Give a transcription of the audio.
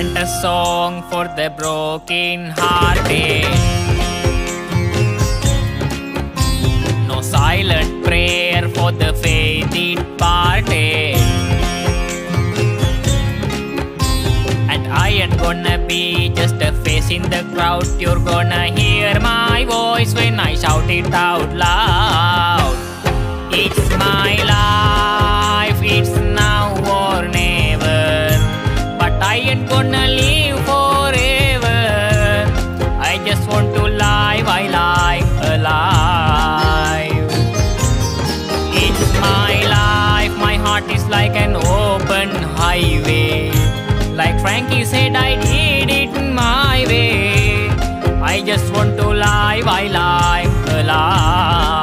isn't a song for the broken hearted. No silent prayer for the faith departed. And I ain't gonna be just a face in the crowd. You're gonna hear my voice when I shout it out loud. It's my life, it's now or never. But I ain't gonna live forever. I just want to live, I live alive. It's my life, my heart is like an open highway. Like Frankie said, I did it my way. I just want to live, I live alive.